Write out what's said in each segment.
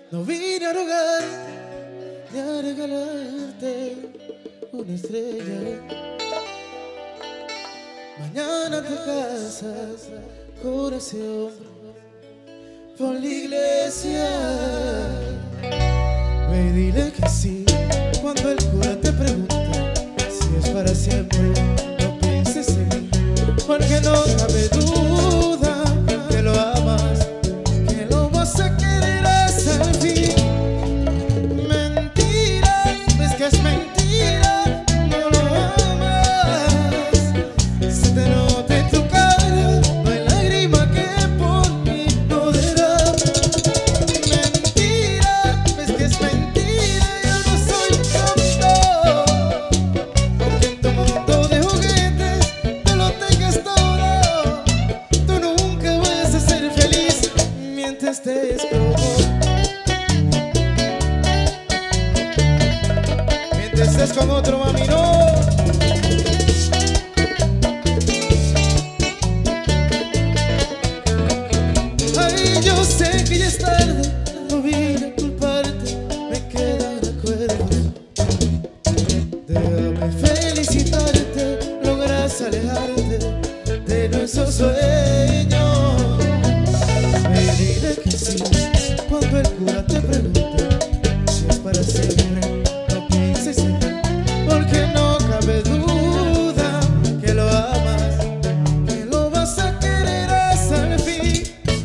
No vine a rogar ni a regalarte una estrella. Mañana te casas con ese hombre por la iglesia. Ve y dile que sí cuando el cura te pregunte si es para siempre. No pienses en mí, porque no cabe duda que lo amas, que lo vas a querer hasta el fin. Mentira, es que es mentira, no lo amas. Se te nota en tu cara, no hay lágrima que por mí no derrame. Mentira, es que es mentira, yo no soy tonto. Aunque en tu mundo de juguetes no lo tengas todo, tú nunca vas a ser feliz mientras te estés con otro, mami, no. Ay, yo sé que ya es tarde, no vine a culparte, me quedan recuerdos. Déjame felicitarte, logras alejarte de nuestros sueños. Me diré que sí cuando el cura te pregunte si es para siempre. No pienses en mí, porque no cabe duda que lo amas, que lo vas a querer hasta el fin.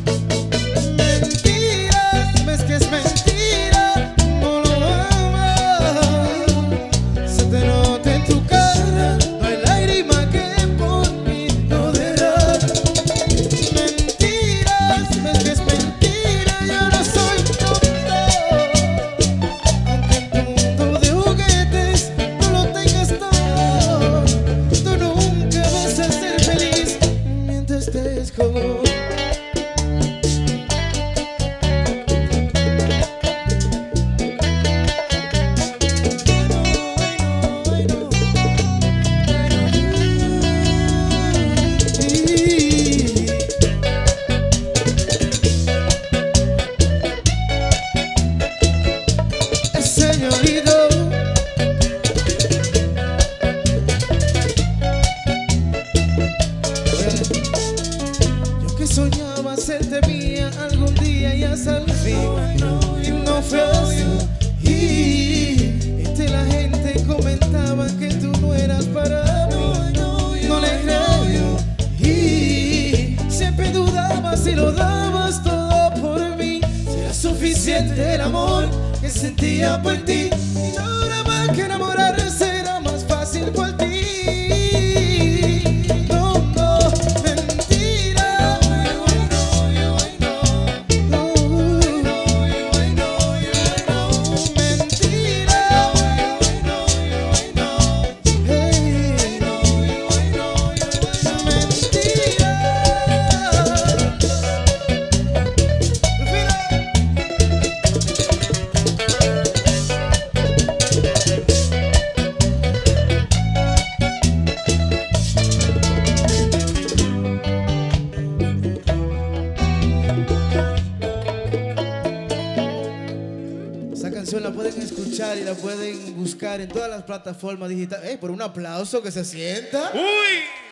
Mentira, ves que es mentira, no lo amas. Se te nota en tu cara, no hay lágrima que por mí no derrame. Mentiras, ves que es mentira, yo no soy tonto. Aunque en tu mundo de juguetes no lo tengas todo, tú nunca vas a ser feliz mientras estés con otro. Señorito, yo que soñaba hacerte mía algún día y hasta el fin, y no fue así. Y entre la gente comentaba que tú no eras para mí, no le creo. Y siempre dudaba si lo dabas todo por mí. Será suficiente el amor que sentía por ti, y ahora más que enamorarse era más fácil por ti. No, no, mentira. No, mentira. Hey, esa canción la pueden escuchar y la pueden buscar en todas las plataformas digitales. Por un aplauso que se sienta. ¡Uy!